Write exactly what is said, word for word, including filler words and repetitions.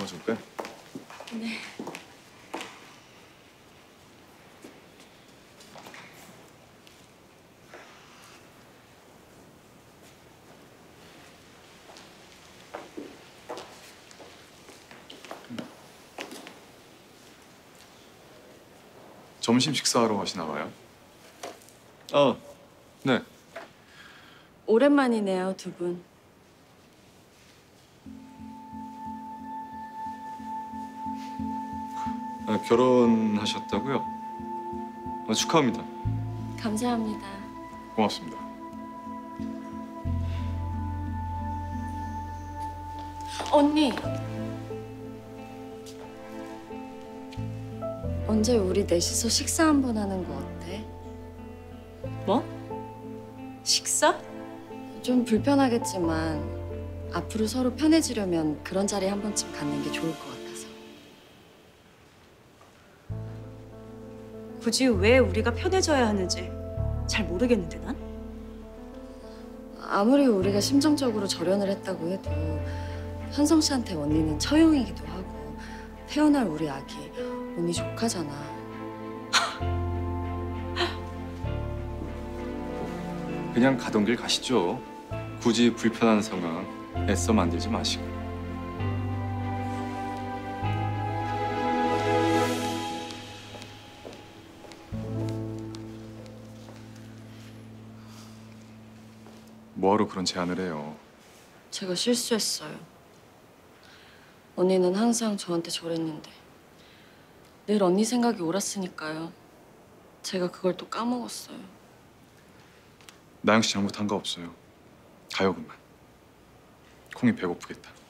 도와줄까? 네. 점심 식사하러 가시나 봐요? 아, 네. 오랜만이네요, 두 분. 아, 결혼하셨다고요? 아, 축하합니다. 감사합니다. 고맙습니다. 언니. 언제 우리 넷이서 식사 한번 하는 거 어때? 뭐? 식사? 좀 불편하겠지만 앞으로 서로 편해지려면 그런 자리 한 번쯤 갖는 게 좋을 것 같아서. 굳이 왜 우리가 편해져야 하는지 잘 모르겠는데 난? 아무리 우리가 심정적으로 절연을 했다고 해도 현성 씨한테 언니는 처형이기도 하고 태어날 우리 아기 언니 조카잖아. 그냥 가던 길 가시죠. 굳이 불편한 상황 애써 만들지 마시고. 뭐하러 그런 제안을 해요? 제가 실수했어요. 언니는 항상 저한테 저랬는데 늘 언니 생각이 옳았으니까요. 제가 그걸 또 까먹었어요. 나영 씨 잘못한 거 없어요. 가요 그만. 콩이 배고프겠다.